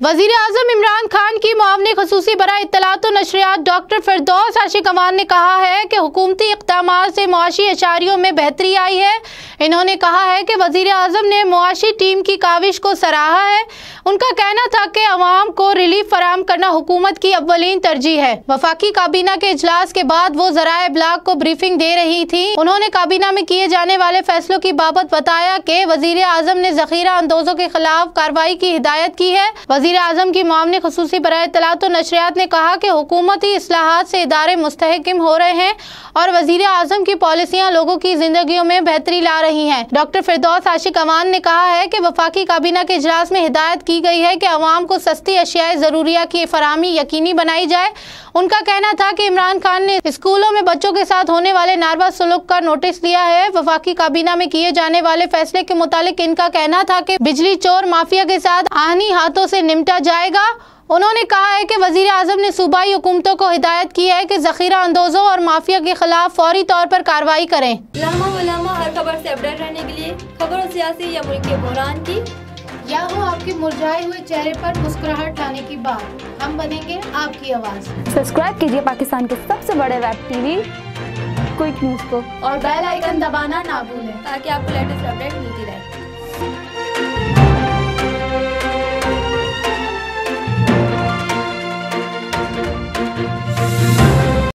वज़ीर आज़म इमरान खान की मुआवने ख़ुसूसी बराए इत्तलात व नशरियात डॉक्टर फिरदौस आशिक ने कहा है कि हुकूमती इक़दामात से मुआशी अशारियों में बेहतरी आई है। इन्होंने कहा है कि वज़ीर आज़म ने मुआशी टीम की काविश को सराहा है। उनका कहना था कि अवाम को रिलीफ फराहम करना हुकूमत की अव्वलीन तरजीह है। वफाकी काबीना के इजलास के बाद वो ज़राए इब्लाग को ब्रीफिंग दे रही थी। उन्होंने काबीना में किए जाने वाले फैसलों की बाबत बताया कि वज़ीर आज़म ने ज़ख़ीरा अंदोज़ों के खिलाफ कार्रवाई की हिदायत की है। वज़ीर आज़म की मुआवने ख़ुसूसी बराए इत्तलात व नशरियात ने कहा कि हुकूमती इस्लाहात से इदारे मुस्तहकम हो रहे हैं और वज़ीर आज़म की पॉलिसियाँ लोगों की जिंदगियों में बेहतरी ला रही हैं। डॉक्टर फिरदौस आशिक ने कहा है कि वफाकी काबीना के इजलास में हिदायत की गई है कि अवाम को सस्ती अशियाए ज़रूरिया की फराहमी यकीनी बनाई जाए। उनका कहना था कि इमरान खान ने स्कूलों में बच्चों के साथ होने वाले नारवा सलूक का नोटिस दिया है। वफाकी काबीना में किए जाने वाले फैसले के मुतालिक इनका कहना था कि बिजली चोर माफिया के साथ आहनी हाथों से निपटा जाएगा। उन्होंने कहा है कि वज़ीर आज़म ने सूबाई हुकूमतों को हिदायत की है कि ज़ख़ीरा अंदोज़ों और माफिया के खिलाफ फौरी तौर पर कार्रवाई करें। हर खबर से अपडेट रहने के लिए खबर सियासी या मुल्क के बहरान की या हो आपके मुरझाए हुए चेहरे पर मुस्कुराहट लाने की बात, हम बनेंगे आपकी आवाज़। सब्सक्राइब कीजिए पाकिस्तान के सबसे बड़े वेब टीवी क्विक न्यूज़ को और बेल आइकन दबाना ना भूलें ताकि आपको लेटेस्ट अपडेट मिलती रहे।